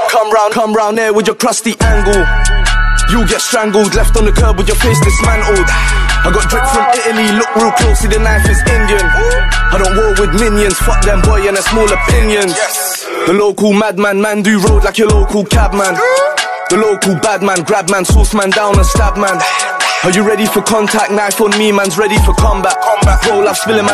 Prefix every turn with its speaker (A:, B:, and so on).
A: Come round there with your crusty angle. You get strangled, left on the curb with your face dismantled. I got drip from Italy, look real close, see the knife is Indian. I don't war with minions, fuck them boy and a small opinions. The local madman, man do road like your local cabman. The local bad man, grab man, sauce man down and stab man. Are you ready for contact? Knife on me, man's ready for combat. Roll up, spilling my